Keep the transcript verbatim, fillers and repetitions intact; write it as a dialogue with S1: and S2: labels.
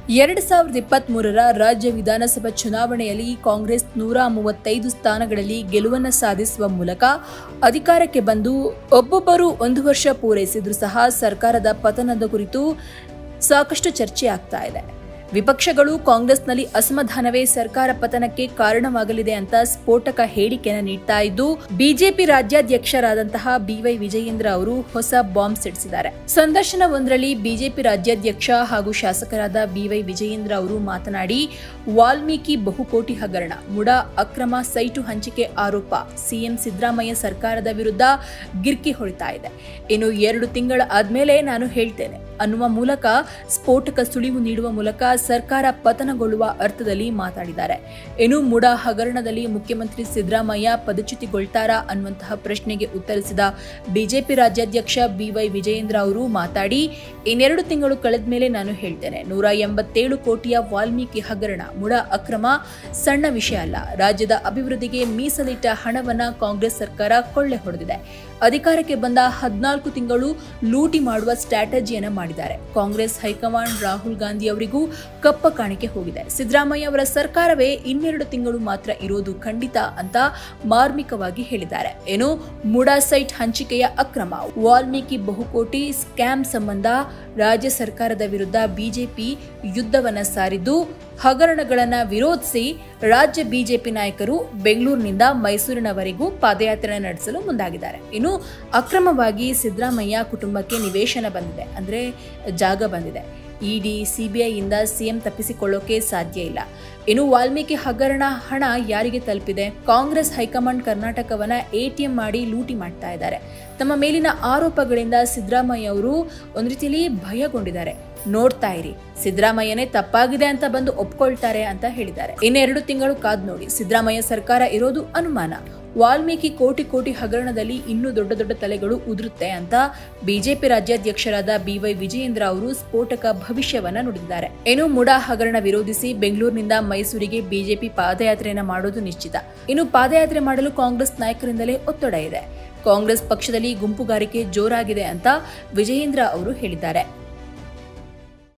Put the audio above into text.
S1: ಎರಡು ಸಾವಿರದ ಇಪ್ಪತ್ತ್ ಮೂರರ ರಾಜ್ಯ ವಿಧಾನಸಭಾ ಚುನಾವಣೆಯಲ್ಲಿ ಕಾಂಗ್ರೆಸ್ ನೂರ ಮೂವತ್ತೈದು ಸ್ಥಾನಗಳಲ್ಲಿ ಗೆಲುವನ್ನು ಸಾಧಿಸುವ ಮೂಲಕ ಅಧಿಕಾರಕ್ಕೆ ಬಂದು ಒಬ್ಬೊಬ್ಬರು ಒಂದು ವರ್ಷ ಪೂರೈಸಿದ್ರೂ ಸಹ ಸರ್ಕಾರದ ಪತನದ ಕುರಿತು ಸಾಕಷ್ಟು ಚರ್ಚೆ ಆಗ್ತಾ ಇದೆ. ವಿಪಕ್ಷಗಳು ಕಾಂಗ್ರೆಸ್ನಲ್ಲಿ ಅಸಮಾಧಾನವೇ ಸರ್ಕಾರ ಪತನಕ್ಕೆ ಕಾರಣವಾಗಲಿದೆ ಅಂತ ಸ್ಫೋಟಕ ಹೇಳಿಕೆಯನ್ನು ನೀಡ್ತಾ ಇದ್ದು, ಬಿಜೆಪಿ ರಾಜ್ಯಾಧ್ಯಕ್ಷರಾದಂತಹ ಬಿವೈ ವಿಜಯೇಂದ್ರ ಅವರು ಹೊಸ ಬಾಂಬ್ ಸಿಡಿಸಿದ್ದಾರೆ. ಸಂದರ್ಶನವೊಂದರಲ್ಲಿ ಬಿಜೆಪಿ ರಾಜ್ಯಾಧ್ಯಕ್ಷ ಹಾಗೂ ಶಾಸಕರಾದ ಬಿವೈ ವಿಜಯೇಂದ್ರ ಅವರು ಮಾತನಾಡಿ, ವಾಲ್ಮೀಕಿ ಬಹುಕೋಟಿ ಹಗರಣ, ಮುಡಾ ಅಕ್ರಮ ಸೈಟು ಹಂಚಿಕೆ ಆರೋಪ ಸಿಎಂ ಸಿದ್ದರಾಮಯ್ಯ ಸರ್ಕಾರದ ವಿರುದ್ಧ ಗಿರ್ಕಿ ಹೊಡಿತಾ ಇದೆ. ಇನ್ನು ಎರಡು ತಿಂಗಳ ಆದ್ಮೇಲೆ ನಾನು ಹೇಳ್ತೇನೆ ಅನ್ನುವ ಮೂಲಕ ಸ್ಫೋಟಕ ಸುಳಿವು ನೀಡುವ ಮೂಲಕ ಸರ್ಕಾರ ಪತನಗೊಳ್ಳುವ ಅರ್ಥದಲ್ಲಿ ಮಾತಾಡಿದ್ದಾರೆ. ಇನ್ನು ಮುಡಾ ಹಗರಣದಲ್ಲಿ ಮುಖ್ಯಮಂತ್ರಿ ಸಿದ್ದರಾಮಯ್ಯ ಪದಚ್ಯುತಿಗೊಳ್ತಾರಾ ಅನ್ನುವಂತಹ ಪ್ರಶ್ನೆಗೆ ಉತ್ತರಿಸಿದ ಬಿಜೆಪಿ ರಾಜ್ಯಾಧ್ಯಕ್ಷ ಬಿವೈ ವಿಜಯೇಂದ್ರ ಅವರು ಮಾತಾಡಿ, ಇನ್ನೆರಡು ತಿಂಗಳು ಕಳೆದ ಮೇಲೆ ನಾನು ಹೇಳ್ತೇನೆ, ನೂರ ಎಂಬತ್ತೇಳು ಕೋಟಿಯ ವಾಲ್ಮೀಕಿ ಹಗರಣ, ಮುಡಾ ಅಕ್ರಮ ಸಣ್ಣ ವಿಷಯ ಅಲ್ಲ. ರಾಜ್ಯದ ಅಭಿವೃದ್ಧಿಗೆ ಮೀಸಲಿಟ್ಟ ಹಣವನ್ನ ಕಾಂಗ್ರೆಸ್ ಸರ್ಕಾರ ಕೊಳ್ಳೆ ಹೊಡೆದಿದೆ. ಅಧಿಕಾರಕ್ಕೆ ಬಂದ ಹದಿನಾಲ್ಕು ತಿಂಗಳು ಲೂಟಿ ಮಾಡುವ ಸ್ಟ್ರಾಟಜಿಯನ್ನ ಮಾಡಿದ್ದಾರೆ. ಕಾಂಗ್ರೆಸ್ ಹೈಕಮಾಂಡ್ ರಾಹುಲ್ ಗಾಂಧಿ ಅವರಿಗೂ ಕಪ್ಪ ಕಾಣಿಕೆ ಹೋಗಿದೆ. ಸಿದ್ದರಾಮಯ್ಯ ಅವರ ಸರ್ಕಾರವೇ ಇನ್ನೆರಡು ತಿಂಗಳು ಮಾತ್ರ ಇರೋದು ಖಂಡಿತ ಅಂತ ಮಾರ್ಮಿಕವಾಗಿ ಹೇಳಿದ್ದಾರೆ. ಏನು ಮುಡಾ ಸೈಟ್ ಹಂಚಿಕೆಯ ಅಕ್ರಮ, ವಾಲ್ಮೀಕಿ ಬಹುಕೋಟಿ ಸ್ಕ್ಯಾಮ್ ಸಂಬಂಧ ರಾಜ್ಯ ಸರ್ಕಾರದ ವಿರುದ್ಧ ಬಿಜೆಪಿ ಯುದ್ಧವನ್ನ ಸಾರಿದ್ದು, ಹಗರಣಗಳನ್ನ ವಿರೋಧಿಸಿ ರಾಜ್ಯ ಬಿಜೆಪಿ ನಾಯಕರು ಬೆಂಗಳೂರಿನಿಂದ ಮೈಸೂರಿನವರೆಗೂ ಪಾದಯಾತ್ರೆ ನಡೆಸಲು ಮುಂದಾಗಿದ್ದಾರೆ. ಇನ್ನು ಅಕ್ರಮವಾಗಿ ಸಿದ್ದರಾಮಯ್ಯ ಕುಟುಂಬಕ್ಕೆ ನಿವೇಶನ ಬಂದಿದೆ, ಅಂದ್ರೆ ಜಾಗ ಬಂದಿದೆ. ಇಡಿ ಸಿಬಿಐಯಿಂದ ಸಿಎಂ ತಪ್ಪಿಸಿಕೊಳ್ಳೋಕೆ ಸಾಧ್ಯ ಇಲ್ಲ. ಇನ್ನು ವಾಲ್ಮೀಕಿ ಹಗರಣ ಹಣ ಯಾರಿಗೆ ತಲುಪಿದೆ? ಕಾಂಗ್ರೆಸ್ ಹೈಕಮಾಂಡ್ ಕರ್ನಾಟಕವನ್ನ ಎಟಿಎಂ ಮಾಡಿ ಲೂಟಿ ಮಾಡ್ತಾ ಇದ್ದಾರೆ. ತಮ್ಮ ಮೇಲಿನ ಆರೋಪಗಳಿಂದ ಸಿದ್ದರಾಮಯ್ಯ ಅವರು ಒಂದ್ ರೀತಿಯಲ್ಲಿ ಭಯಗೊಂಡಿದ್ದಾರೆ. ನೋಡ್ತಾ ಇರಿ, ಸಿದ್ದರಾಮಯ್ಯನೇ ತಪ್ಪಾಗಿದೆ ಅಂತ ಬಂದು ಒಪ್ಕೊಳ್ತಾರೆ ಅಂತ ಹೇಳಿದ್ದಾರೆ. ಇನ್ನೆರಡು ತಿಂಗಳು ಕಾದ್ ನೋಡಿ, ಸಿದ್ದರಾಮಯ್ಯ ಸರ್ಕಾರ ಇರೋದು ಅನುಮಾನ. ವಾಲ್ಮೀಕಿ ಕೋಟಿ ಕೋಟಿ ಹಗರಣದಲ್ಲಿ ಇನ್ನೂ ದೊಡ್ಡ ದೊಡ್ಡ ತಲೆಗಳು ಉದುರುತ್ತೆ ಅಂತ ಬಿಜೆಪಿ ರಾಜ್ಯಾಧ್ಯಕ್ಷರಾದ ಬಿವೈ ವಿಜಯೇಂದ್ರ ಅವರು ಸ್ಫೋಟಕ ಭವಿಷ್ಯವನ್ನ ನುಡಿದಿದ್ದಾರೆ. ಇನ್ನು ಮುಡಾ ಹಗರಣ ವಿರೋಧಿಸಿ ಬೆಂಗಳೂರಿನಿಂದ ಮೈಸೂರಿಗೆ ಬಿಜೆಪಿ ಪಾದಯಾತ್ರೆಯನ್ನ ಮಾಡೋದು ನಿಶ್ಚಿತ. ಇನ್ನು ಪಾದಯಾತ್ರೆ ಮಾಡಲು ಕಾಂಗ್ರೆಸ್ ನಾಯಕರಿಂದಲೇ ಒತ್ತಡ ಇದೆ. ಕಾಂಗ್ರೆಸ್ ಪಕ್ಷದಲ್ಲಿ ಗುಂಪುಗಾರಿಕೆ ಜೋರಾಗಿದೆ ಅಂತ ವಿಜಯೇಂದ್ರ ಅವರು ಹೇಳಿದ್ದಾರೆ.